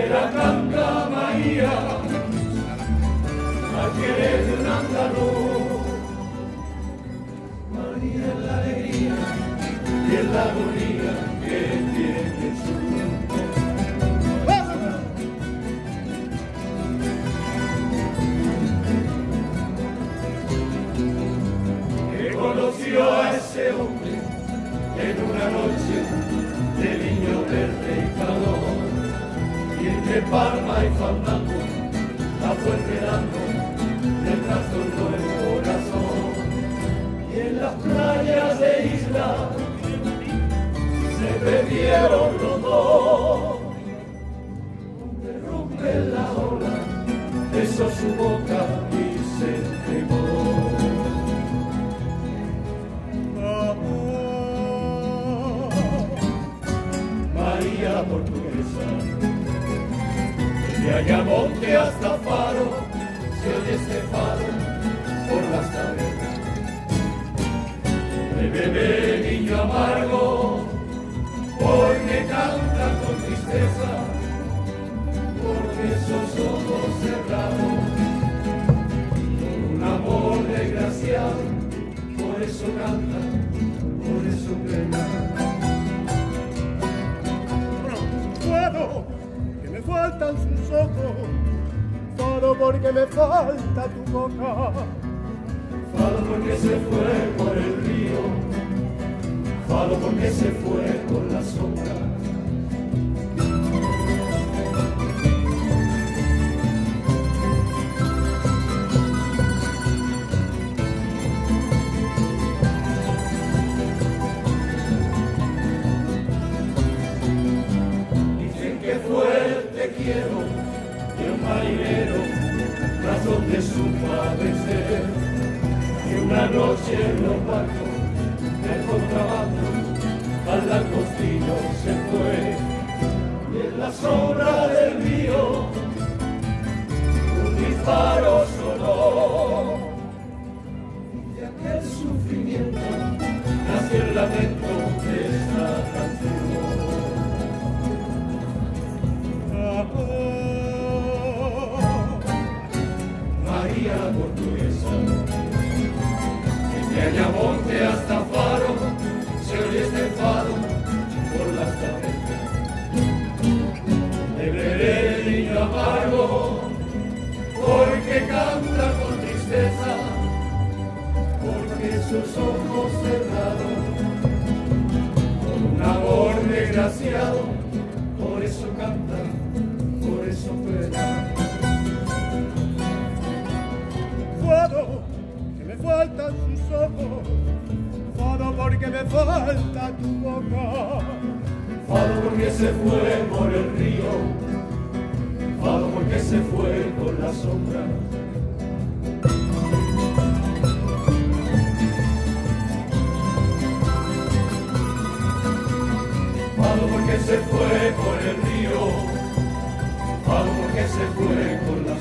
la canta María, al querer de un andaluz. María es la alegría y es la agonía que tiene su mundo. Que conoció a ese hombre en una noche de niño verde y calor, y entre palma y fandango la fue enredando, le trastornó el corazón. Y en las playas de Isla se bebieron los dos, donde rompe la ola, besó su boca y se entregó. María portuguesa, de Ayamonte hasta Faro, se oye este faro por las tabernas. De bebé niño amargo, porque canta con tristeza, porque esos ojos cerrados, por un amor desgraciado, por eso canta, por eso pena. Que me faltan sus ojos, solo porque me falta tu boca. Fado porque se fue por el río, fado porque se fue por la sombra. Quiero de un marinero, razón de su padecer, que una noche en los barcos del contrabando al langostino se fue, y en la sombra del río un disparo sonó, y de aquel sufrimiento nació el lamento de esta canción. María portuguesa, desde Ayamonte hasta Faro, se oye este fado por las tabernas. Beberé el niño amargo, porque canta con tristeza, porque sus ojos cerrados, con un amor desgraciado, por eso canta, por eso pena. Fado, que me faltan sus ojos, fado porque me falta tu boca. Fado porque se fue por el río, fado porque se fue por la sombra. Fado porque se fue por el río, fado porque se fue por la